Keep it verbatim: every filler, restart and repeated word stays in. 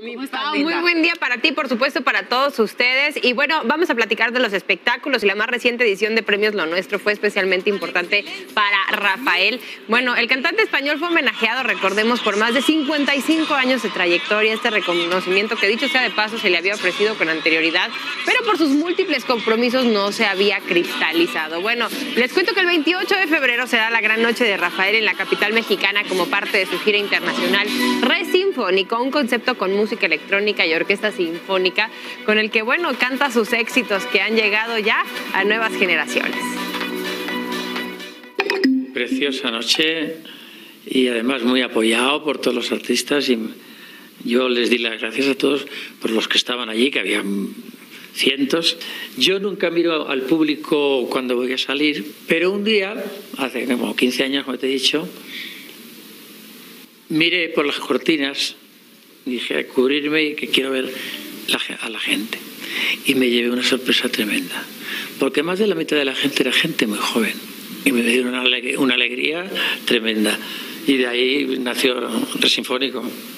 Mi Pau, muy buen día para ti, por supuesto, para todos ustedes. Y bueno, vamos a platicar de los espectáculos y la más reciente edición de Premios Lo Nuestro fue especialmente importante para Rafael. Bueno, el cantante español fue homenajeado, recordemos, por más de cincuenta y cinco años de trayectoria. Este reconocimiento, que dicho sea de paso, se le había ofrecido con anterioridad, pero por sus múltiples compromisos no se había cristalizado. Bueno, les cuento que el veintiocho de febrero será la gran noche de Rafael en la capital mexicana como parte de su gira internacional Re Sinfónico, un concepto con música electrónica y orquesta sinfónica con el que, bueno, canta sus éxitos que han llegado ya a nuevas generaciones. Preciosa noche y además muy apoyado por todos los artistas, y yo les di las gracias a todos por los que estaban allí, que había cientos. Yo nunca miro al público cuando voy a salir, pero un día, hace como quince años, como te he dicho, miré por las cortinas, dije a cubrirme que quiero ver a la gente, y me llevé una sorpresa tremenda, porque más de la mitad de la gente era gente muy joven y me dio una alegría, una alegría tremenda, y de ahí nació Re Sinfónico.